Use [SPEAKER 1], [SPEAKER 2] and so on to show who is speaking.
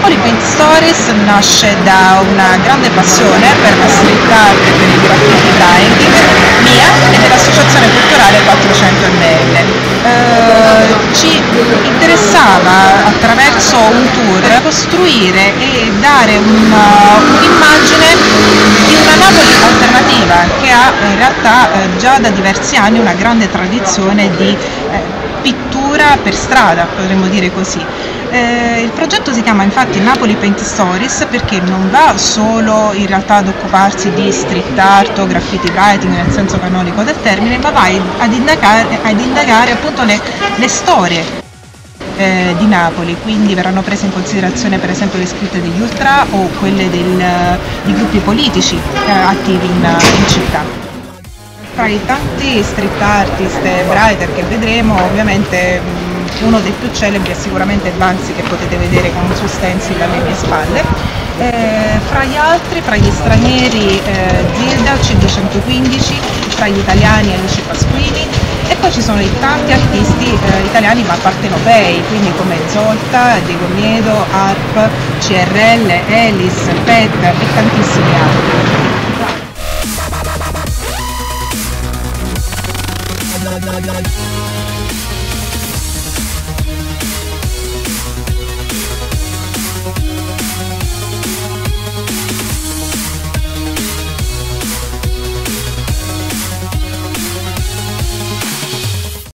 [SPEAKER 1] Napoli Paint Stories nasce da una grande passione per la street art e per il graffiti drying mia e dell'associazione culturale 400 ml. Ci interessava attraverso un tour costruire e dare un'immagine di una Napoli alternativa che ha in realtà già da diversi anni una grande tradizione di pittura per strada, potremmo dire così. Il progetto si chiama infatti Napoli Paint Stories perché non va solo in realtà ad occuparsi di street art o graffiti writing nel senso canonico del termine, ma va ad indagare appunto le storie di Napoli, quindi verranno prese in considerazione per esempio le scritte degli ultra o quelle di gruppi politici attivi in città. Tra i tanti street artist e writer che vedremo, ovviamente uno dei più celebri è sicuramente Banksy, che potete vedere con un suo stencil alle mie spalle. Fra gli altri, fra gli stranieri, Zilda, C215, fra gli italiani Luci Pasquini, e poi ci sono tanti artisti italiani ma partenopei, quindi come Zolta, Diego Miedo, Arp, CRL, Elis, Pet e tantissimi altri.
[SPEAKER 2] La